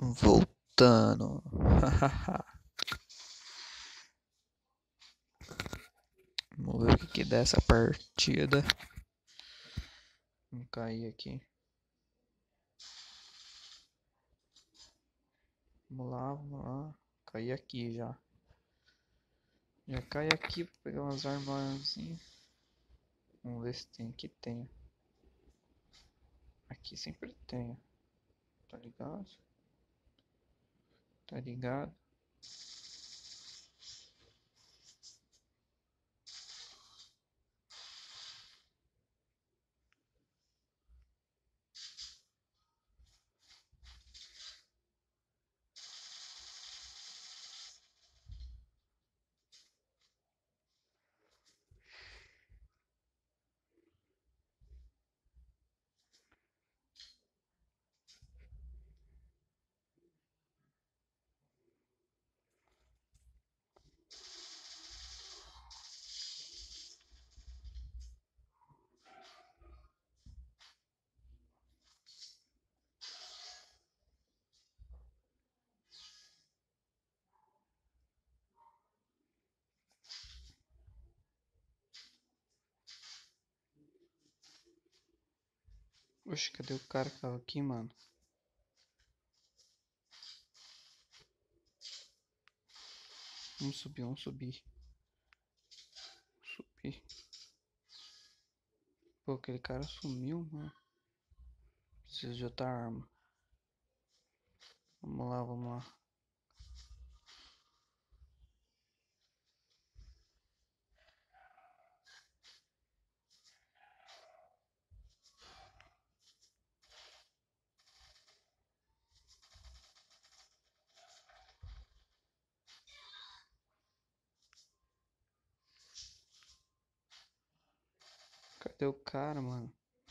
Voltando. Vamos ver o que dá essa partida. Vamos cair aqui. Vamos lá, vamos lá. Caí aqui já. Já cai aqui pra pegar umas armazinhas. Vamos ver se tem. Aqui tem. Aqui sempre tem. Tá ligado? Tá ligado? Oxe, cadê o cara que tava aqui, mano? Vamos subir, vamos subir. Subir. Pô, aquele cara sumiu, mano. Preciso de outra arma. Vamos lá, vamos lá. Cadê o cara, mano?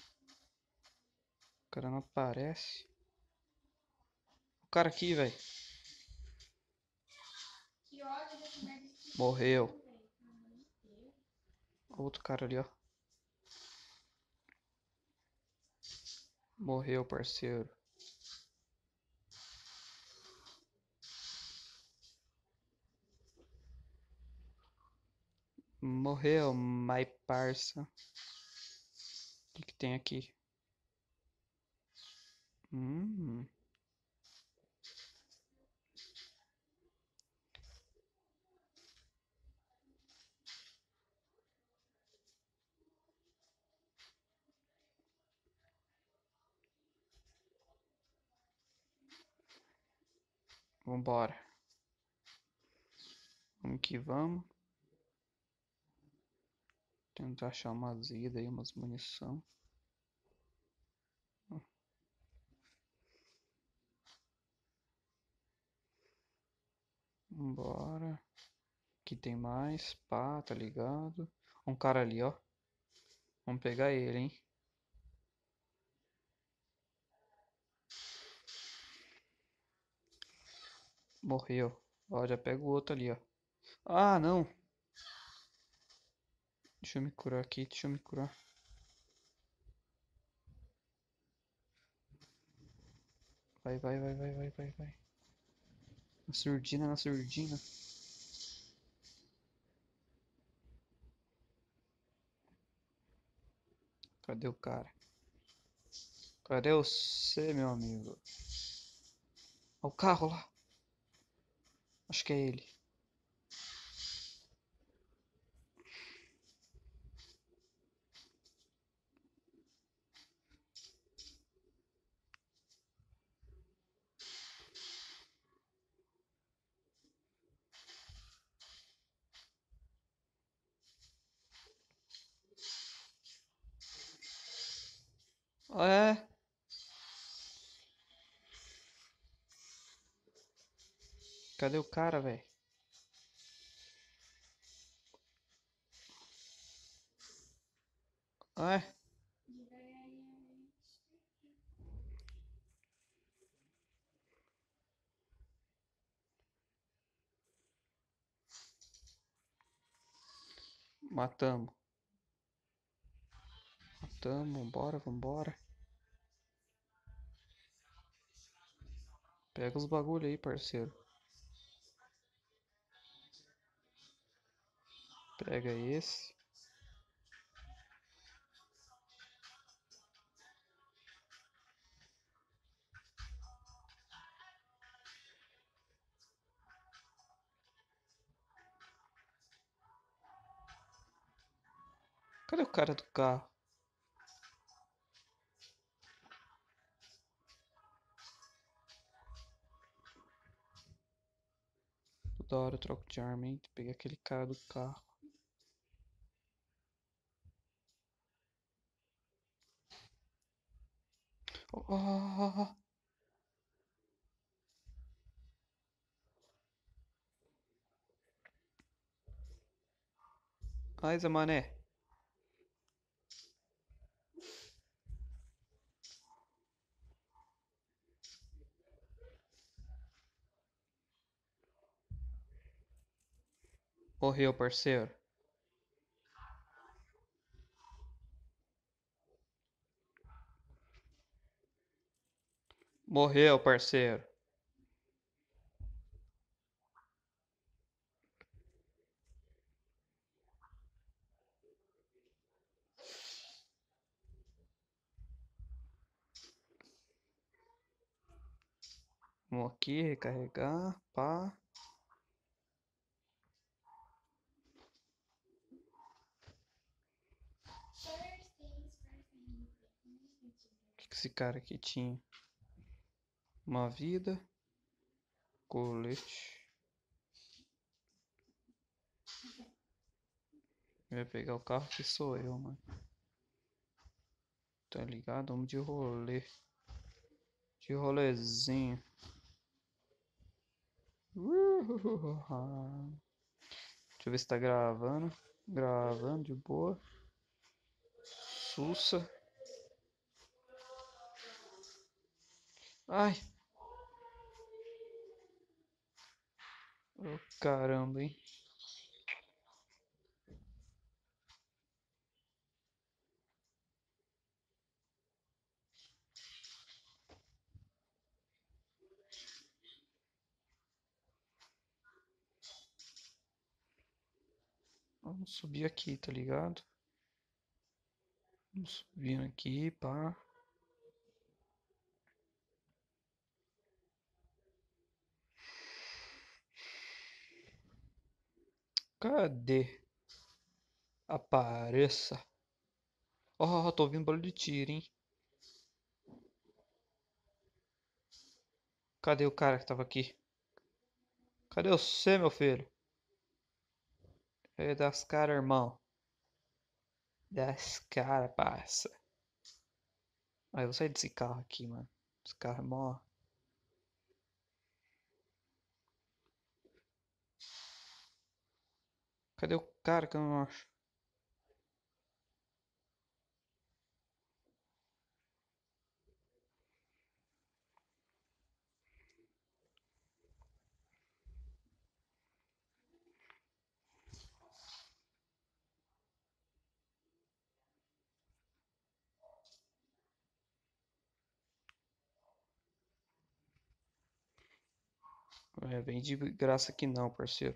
O cara não aparece. O cara aqui, velho. Morreu. Outro cara ali, ó. Morreu, parceiro. Morreu, my parça. O que tem aqui? Hum. Vambora. Vamos que vamos. Tentar achar umas idas aí, umas munição. Vambora. Aqui tem mais. Pá, tá ligado? Um cara ali, ó. Vamos pegar ele, hein? Morreu. Ó, já pega o outro ali, ó. Ah, não. Deixa eu me curar aqui, deixa eu me curar. Vai, vai, vai, vai, vai, vai, vai. Na surdina, na surdina. Cadê o cara? Cadê você, meu amigo? Ó, o carro lá. Acho que é ele. É. Cadê o cara, velho? É. Matamos. Matamos. Vambora, vambora. Pega os bagulho aí, parceiro. Pega esse. Cadê o cara do carro? Toda hora eu troco de arma, hein? Peguei aquele cara do carro. Oh, oh, oh, oh. Ai, Zé Mané. Morreu, parceiro. Morreu, parceiro. Vamos aqui, recarregar. Pá. O que esse cara aqui tinha? Uma vida. Colete. Eu ia pegar o carro que sou eu, mano. Tá ligado? Vamos de rolê. De rolezinho. Deixa eu ver se tá gravando. Gravando de boa. Sussa. Ai. Oh, caramba, hein? Vamos subir aqui, tá ligado? Vamos subindo aqui, pá. Cadê? Apareça. Oh, tô ouvindo barulho de tiro, hein? Cadê o cara que tava aqui? Cadê você, meu filho? É das caras, irmão. Das caras, parça. Ah, eu vou sair desse carro aqui, mano. Esse carro é mó. Cadê o cara que eu não acho? É, vem de graça aqui não, parceiro.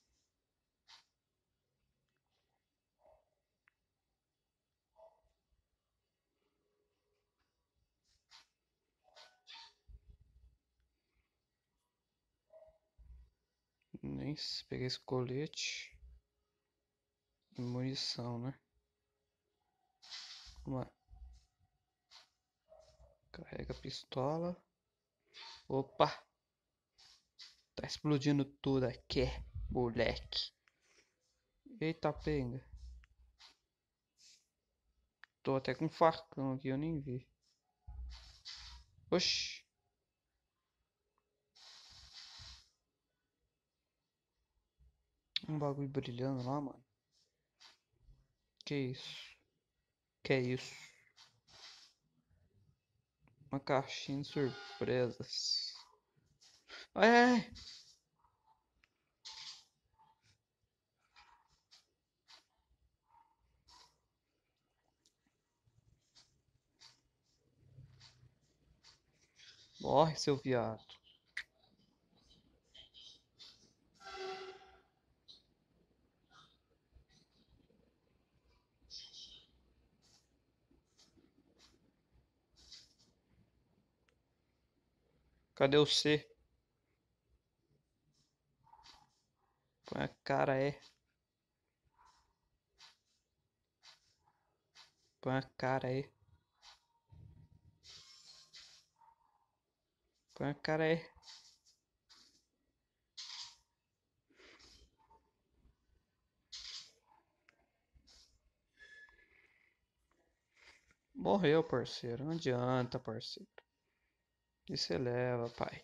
Nem se peguei esse colete. E munição, né? Vamos lá. Carrega a pistola. Opa! Tá explodindo tudo aqui, moleque. Eita, penga. Tô até com um facão aqui, eu nem vi. Oxi. Um bagulho brilhando lá, mano. Que isso? Que é isso? Uma caixinha de surpresas. Ai, ai, ai. Morre, seu viado. Cadê o C? Põe a cara aí. Põe a cara aí. Põe a cara aí. Morreu, parceiro. Não adianta, parceiro. Que você leva, pai.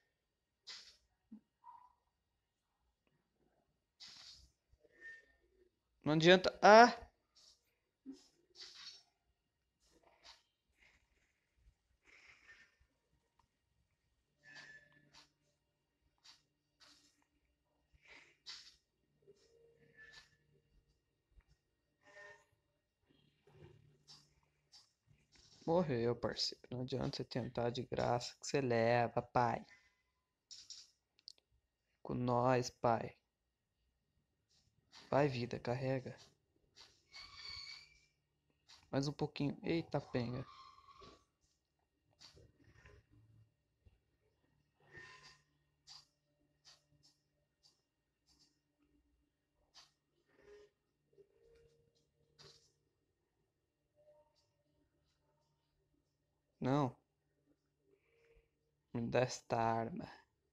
Não adianta. Ah! Morreu, parceiro. Não adianta você tentar de graça que você leva, pai. Com nós, pai. Vai, vida, carrega. Mais um pouquinho. Eita, penga. Não. Me dá esta arma.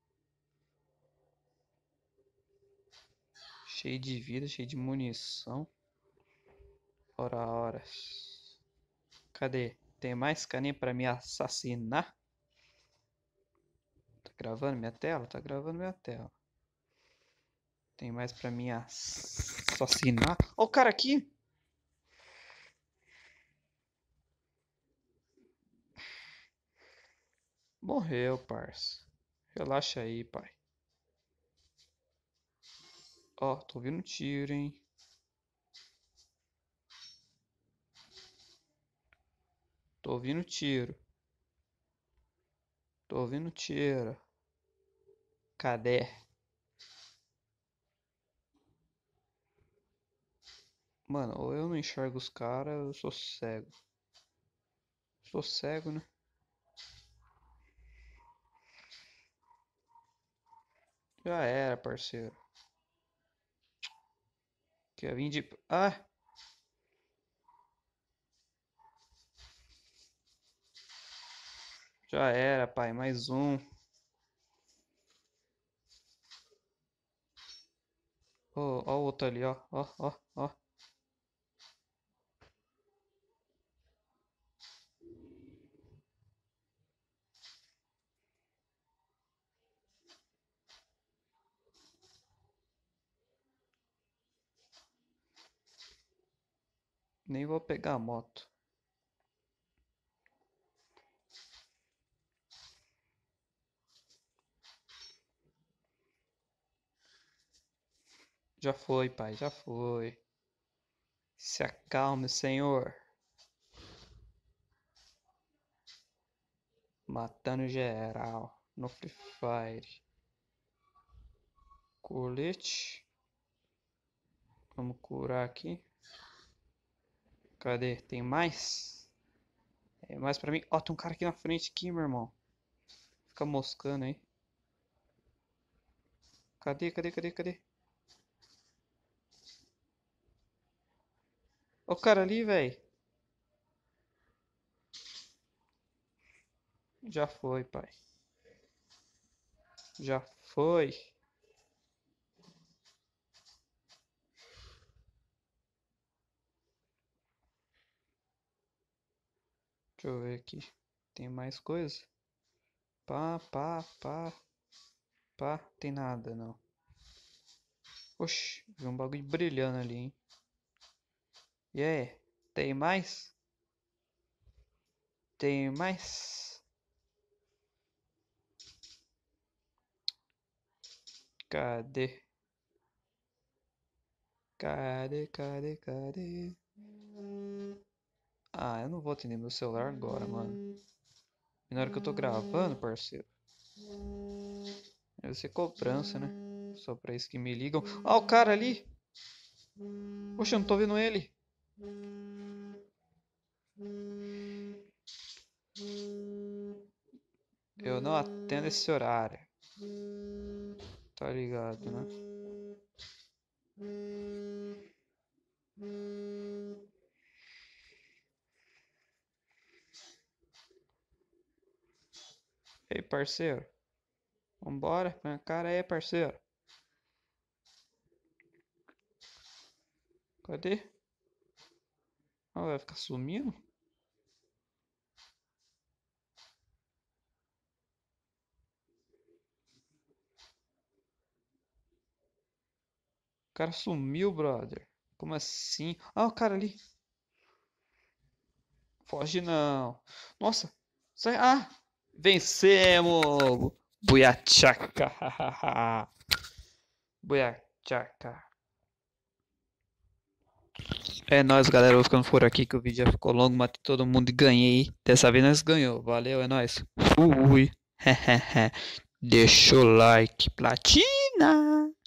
Cheio de vida, cheio de munição. Ora, horas. Cadê? Tem mais caninha pra me assassinar? Tá gravando minha tela? Tá gravando minha tela. Tem mais pra me assassinar? Ó o cara aqui! Morreu, parça. Relaxa aí, pai. Ó, tô ouvindo tiro, hein? Tô ouvindo tiro. Tô ouvindo tiro. Cadê? Mano, ou eu não enxergo os caras, ou eu sou cego. Sou cego, né? Já era, parceiro. Quer vir de... Ah! Já era, pai. Mais um. Ó, ó o outro ali, ó. Ó, ó, ó. Nem vou pegar a moto. Já foi, pai. Já foi. Se acalme, senhor. Matando geral. No Free Fire. Colete. Vamos curar aqui. Cadê? Tem mais? Tem mais pra mim? Ó, tem um cara aqui na frente aqui, meu irmão. Fica moscando aí. Cadê, cadê, cadê, cadê? Ó o cara ali, velho. Já foi, pai. Já foi. Deixa eu ver aqui. Tem mais coisa? Pá, pá, pá. Pá, tem nada, não. Oxi, vi um bagulho brilhando ali, hein? E aí, tem mais? Tem mais? Cadê? Cadê, cadê, cadê? Ah, eu não vou atender meu celular agora, mano. E na hora que eu tô gravando, parceiro, deve ser cobrança, né? Só pra isso que me ligam. Ah, o cara ali! Poxa, eu não tô vendo ele. Eu não atendo esse horário. Tá ligado, né? Ei, parceiro. Vambora, põe a cara aí, parceiro. Cadê? Ah, vai ficar sumindo? O cara sumiu, brother. Como assim? Ah, o cara ali. Foge não. Nossa. Sai. Ah! Vencemos! Buiachaca. Buiachaca. É nóis, galera. Eu vou ficando por aqui que o vídeo já ficou longo. Matei todo mundo e ganhei. Dessa vez nós ganhou. Valeu, é nóis. Fui. Deixa o like. Platina.